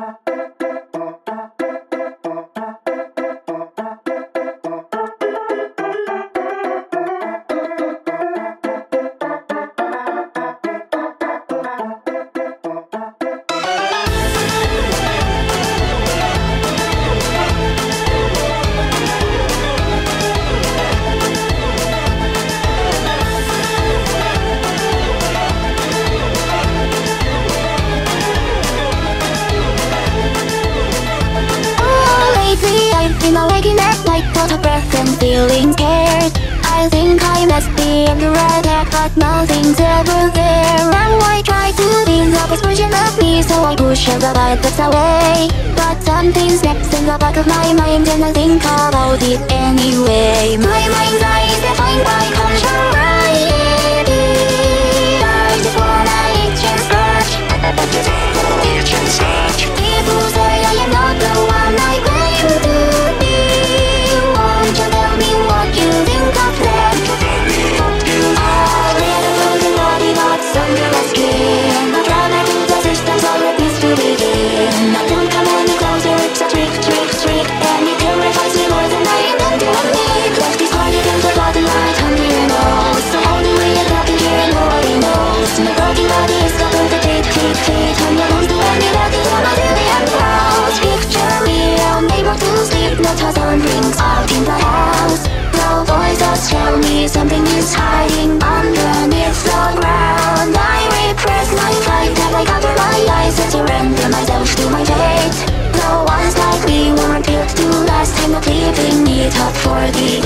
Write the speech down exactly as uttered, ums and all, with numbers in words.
Been waking up like out of breath and feeling scared. I think I must be in the right act, but nothing's ever there. And I try to be the best version of me, so I push all the bad thoughts away. But something snaps in the back of my mind, and I think about it anyway. My mind's eye is defined by contrariety. I just wanna itch and scratch. Itch and scratch. People say I am not the one I claim to be. Won't you tell me what you think of them? A little broken body that's under my skin. A drama to the system, so it needs to begin. I don't come any closer, it's a trick, trick, trick. And it terrifies me more than I intend to admit. Left is harder than the bottom right under your nose. So all the way it up in here and nobody knows. My broken body is covered with tick, tick, tick. And you won't do anything to my million crowds. Picture me, I'm able to sleep, not a sound rings out in the house. No voices tell me something is hiding underneath the ground. I repress my fight and I cover my eyes and surrender myself to my fate. No one's like me, weren't built to last, I'm not leaving it up for the